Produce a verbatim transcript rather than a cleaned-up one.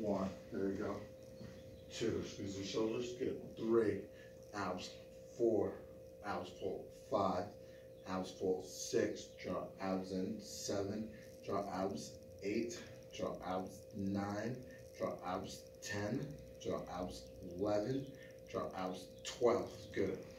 One, there you go. Two, squeeze your shoulders, good. Three, abs. Four, abs pull. Five, abs pull. Six, draw abs in. Seven, draw abs. Eight, draw abs. Nine, draw abs. Ten, draw abs. Eleven, draw abs. Twelve, good.